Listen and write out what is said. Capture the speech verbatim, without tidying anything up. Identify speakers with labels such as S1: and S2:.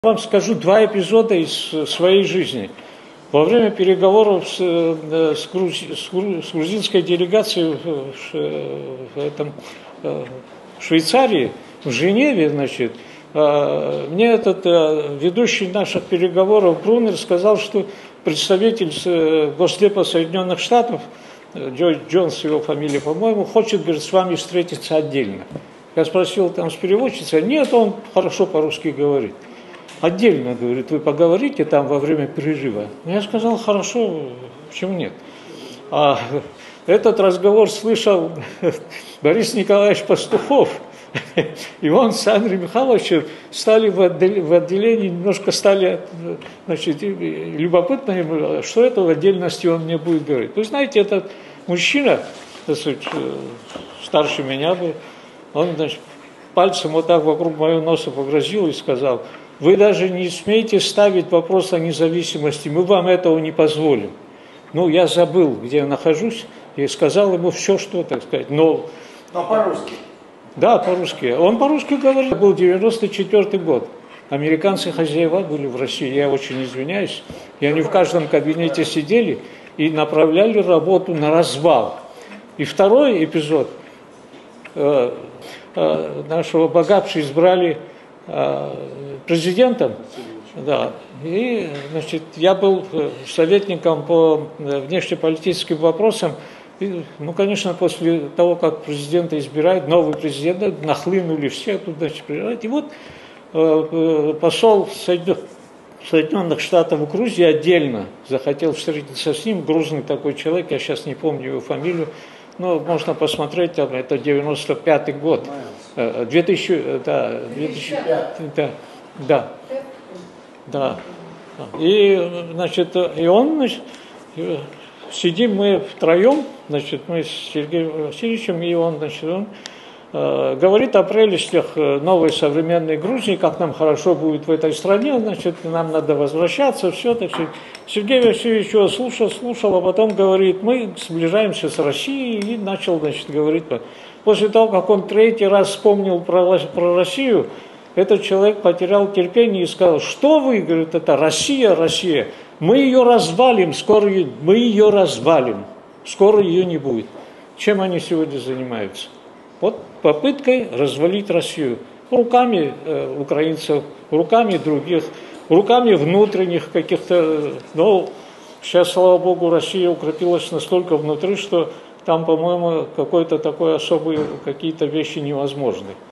S1: Вам скажу два эпизода из своей жизни. Во время переговоров с, с, груз, с грузинской делегацией в, в, этом, в Швейцарии, в Женеве, значит, мне этот ведущий наших переговоров Брунер сказал, что представитель Госдепа Соединенных Штатов, Джонс его фамилия, по-моему, хочет, говорит, с вами встретиться отдельно. Я спросил там с переводчицей, нет, он хорошо по-русски говорит. Отдельно, говорит, вы поговорите там во время перерыва. Я сказал, хорошо, почему нет? А этот разговор слышал Борис Николаевич Пастухов. И он с Андреем Михайловичем стали в отделении, немножко стали, значит, любопытно, что это в отдельности он мне будет говорить. Вы знаете, этот мужчина, так сказать, старше меня был, он, значит, пальцем вот так вокруг моего носа погрозил и сказал: вы даже не смеете ставить вопрос о независимости, мы вам этого не позволим. Ну, я забыл, где я нахожусь, и сказал ему все, что, так сказать, но...
S2: Но по-русски?
S1: Да, по-русски. Он по-русски говорил, был девяносто четвёртый год. Американцы хозяева были в России, я очень извиняюсь, и они в каждом кабинете сидели и направляли работу на развал. И второй эпизод, э, э, нашего Багапши избрали президентом, да, и, значит, я был советником по внешнеполитическим вопросам, и, ну, конечно, после того, как президента избирают, новый президент, нахлынули все тут, значит, приезжают, и вот э, посол Соединенных Штатов в Грузии отдельно захотел встретиться с ним, грузный такой человек, я сейчас не помню его фамилию, но можно посмотреть, там, это девяносто пятый год, две тысячи, да, две тысячи пятый, да, да, да. И, значит, и он, значит, сидим мы втроем, значит, мы с Сергеем Васильевичем, и он, значит, он э, говорит о прелестях новой современной Грузии, как нам хорошо будет в этой стране, значит, нам надо возвращаться, все, так сказать. Сергей Васильевич его слушал, слушал, а потом говорит, мы сближаемся с Россией, и начал, значит, говорить. После того, как он третий раз вспомнил про, про Россию, этот человек потерял терпение и сказал, что вы, говорит, это Россия, Россия, мы ее развалим, скоро мы ее развалим, скоро ее не будет. Чем они сегодня занимаются? Вот попыткой развалить Россию руками э, украинцев, руками других, руками внутренних каких-то, ну, сейчас, слава богу, Россия укрепилась настолько внутри, что там, по-моему, какой-то такой особый, какие-то вещи невозможны.